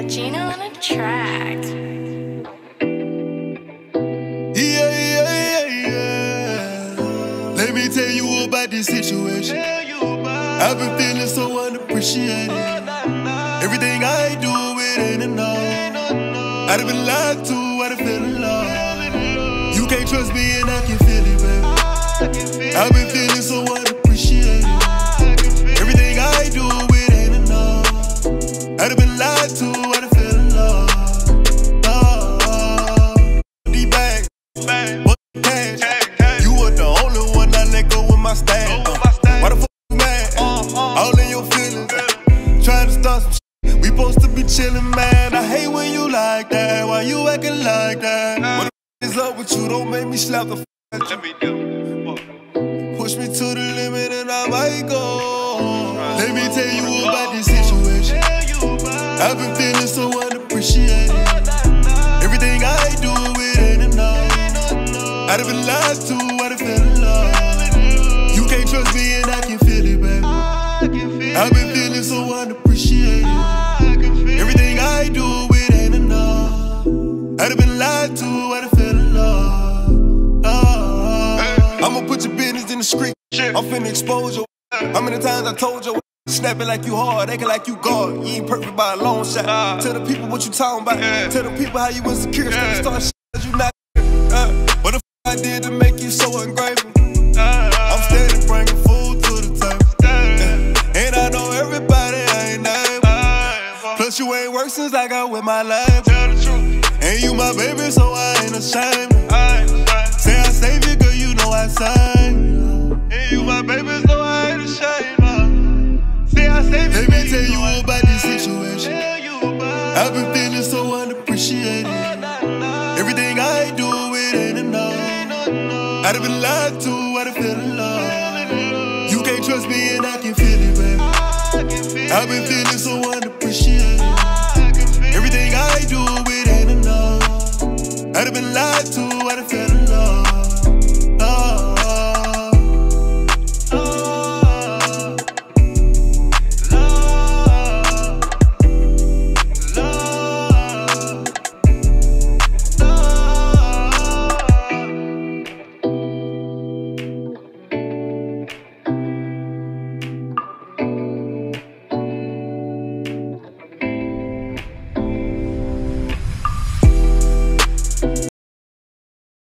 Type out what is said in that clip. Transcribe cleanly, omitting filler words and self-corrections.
Gina on a track. Yeah. Let me tell you about this situation. I've been feeling so unappreciated. Everything I do, it ain't enough. I've been lied to, I've fell in love. You can't trust me and I can feel it, baby. I've been feeling so unappreciated. Everything I do, it ain't enough. I've been lied to, I've fell in love. D-bag, what cash? You were the only one I let go with my stash. Why the fuck you mad? All in your feelings. Trying to start some shit. We supposed to be chillin', man. I hate when you like that. Why you acting like that? What the f is up with you? Don't make me slap the f at you. Let me do. Push me to the limit and I might go. Let me tell you about this situation. I've been feeling so unappreciated. Everything I do, it ain't enough. I've been lied to, I've fell in love. You can't trust me and I can feel it, baby. I've been feeling so unappreciated. Everything I do, it ain't enough. I've been lied to, I've fell in love. I'ma put your business in the street. I'm finna expose you. How many times I told you? Snapping like you hard, acting like you God. You ain't perfect by a long shot. Tell the people what you talking about. Tell the people how you insecure. Start shit cause you not. What the f I did to make you so ungrateful? I'm steady bringing food to the table. And I know everybody ain't able. Plus you ain't worked since I got with my life. And you my baby, so I ain't ashamed. Say I save you, girl, you know I saved. And you my baby, so I ain't ashamed. Let me tell you about this situation. I've been feeling so unappreciated. Everything I do, it ain't enough. I've been lied to, I've fell in love. You can't trust me and I can feel it, baby. I've been feeling so